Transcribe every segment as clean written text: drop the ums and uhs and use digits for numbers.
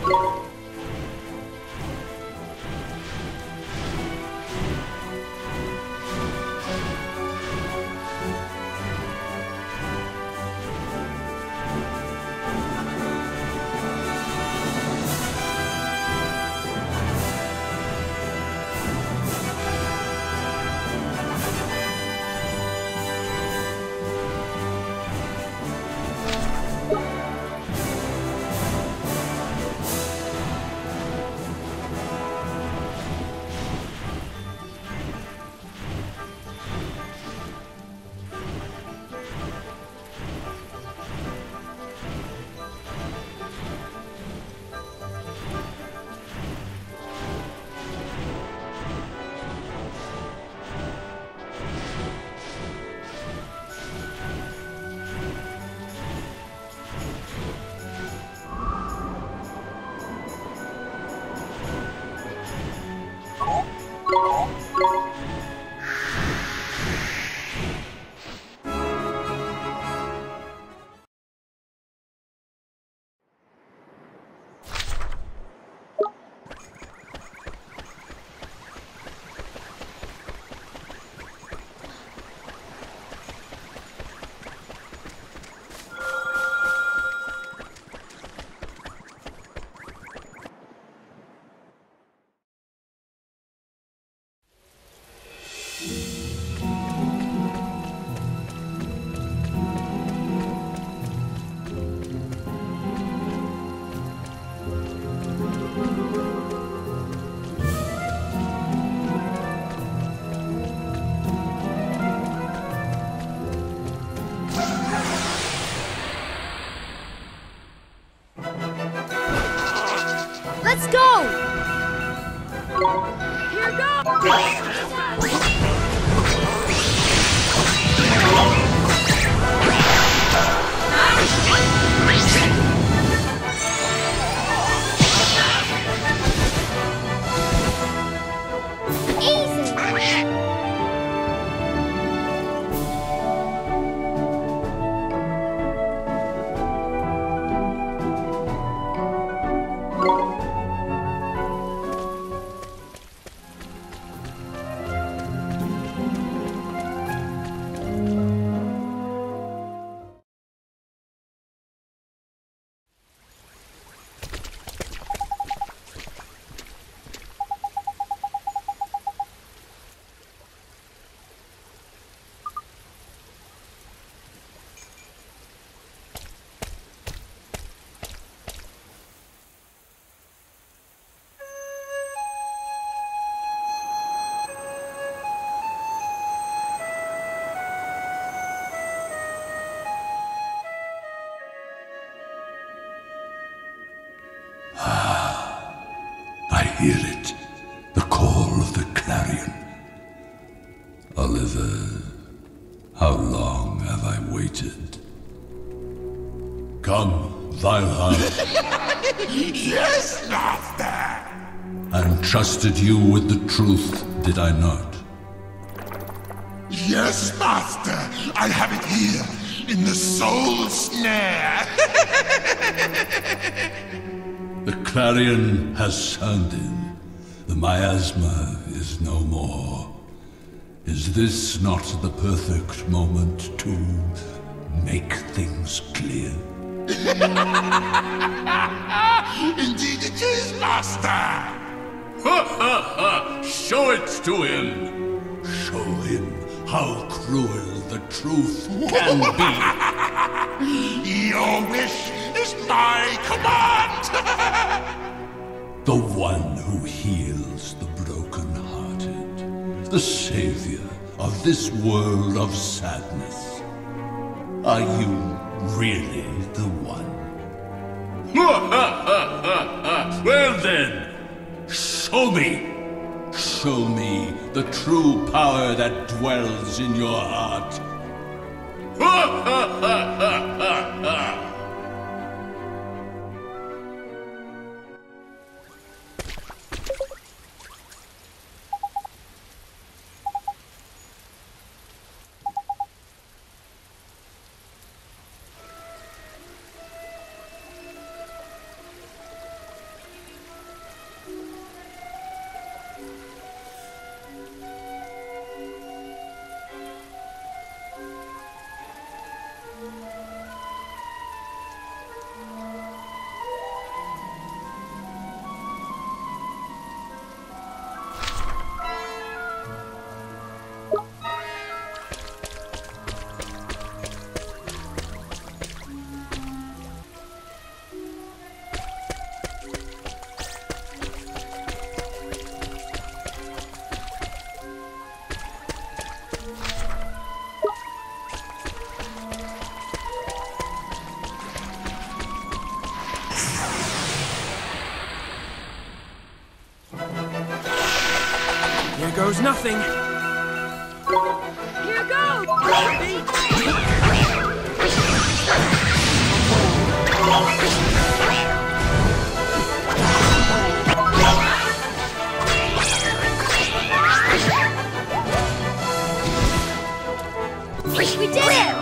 Let's go! Here goes! I hear it, the call of the clarion. Oliver, how long have I waited? Come, vile heart. Yes, Master! And trusted you with the truth, did I not? Yes, Master! I have it here, in the soul snare! The clarion has sounded. The miasma is no more. Is this not the perfect moment to make things clear? Indeed it is, Master! Ha ha ha! Show it to him! Show him how cruel the truth can be! Your wish is my command! The one who heals the broken-hearted, the savior of this world of sadness. Are you really the one? Well then, show me! Show me the true power that dwells in your heart. goes nothing. Here goes! We did it!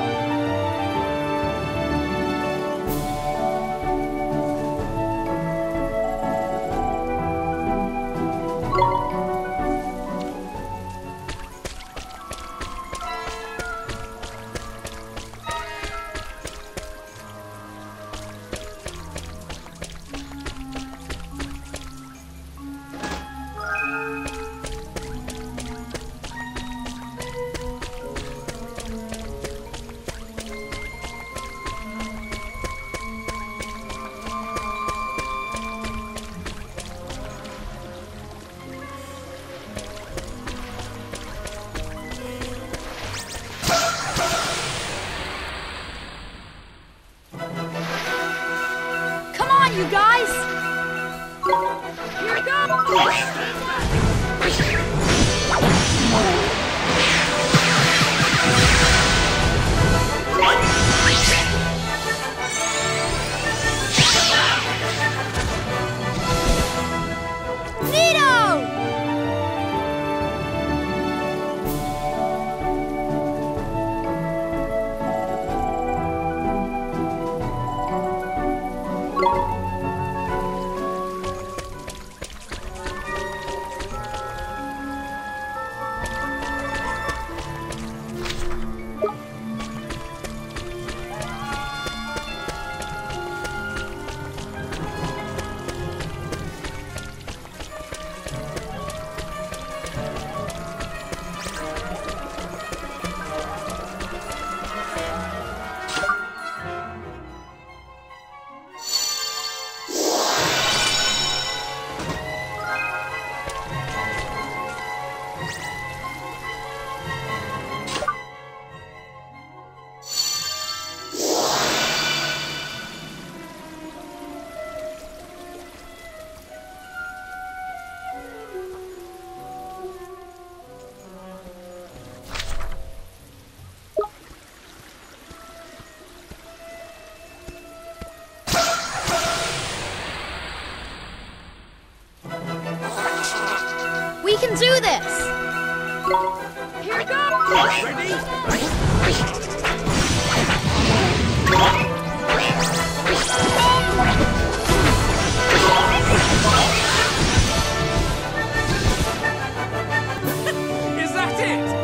You guys! Here we go! We can do this! Here we go! Ready? Is that it?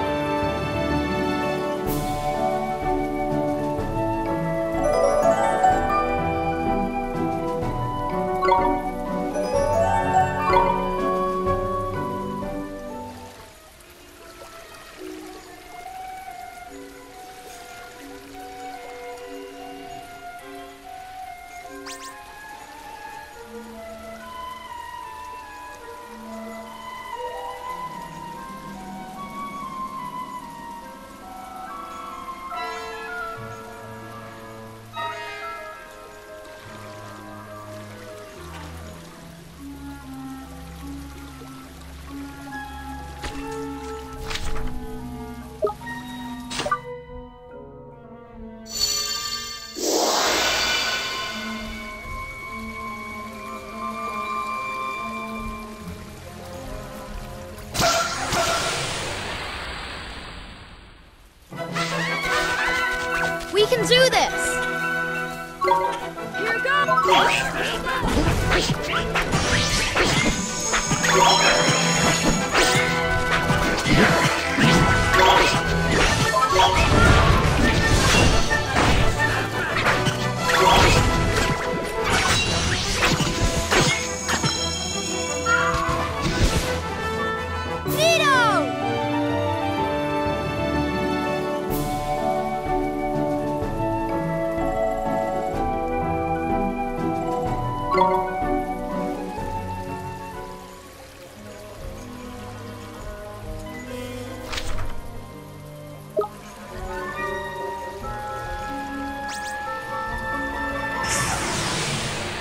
We can do this! Here we go!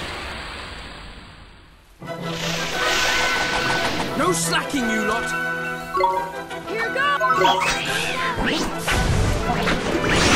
No slacking, you lot! Here goes!